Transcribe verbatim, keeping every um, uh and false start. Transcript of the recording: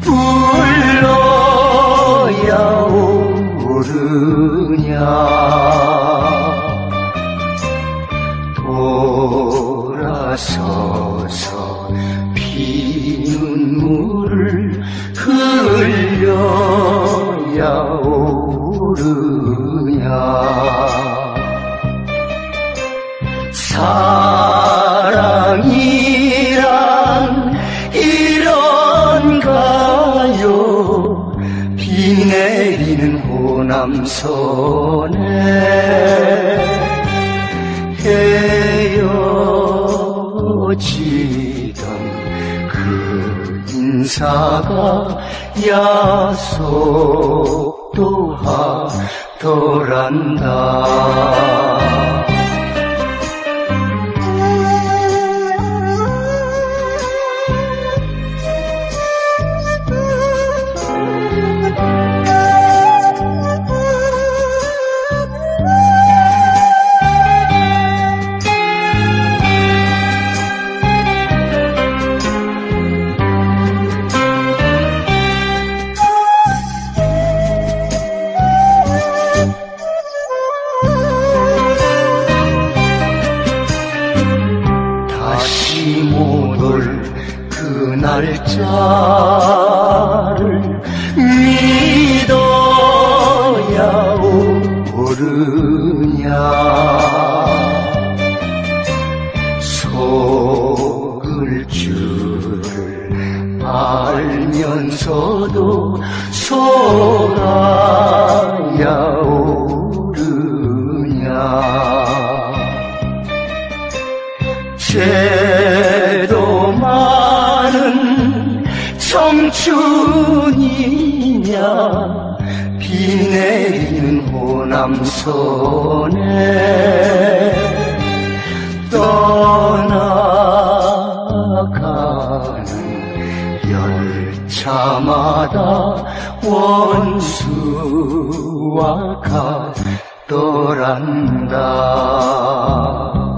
불러야 오르냐. 돌아서서 피눈물을 흘려야 오르냐. 사랑이란 이런가요. 비 내리는 호남선에 헤어지던 그 인사가 야속도 하더란다. 못 올 그 날짜를 믿어야 오르냐. 속을 줄을 알면서도 속아야 오르냐. 죄도 많은 청춘이냐. 비 내리는 호남선에 떠나가는 열차마다 원수와 같더란다.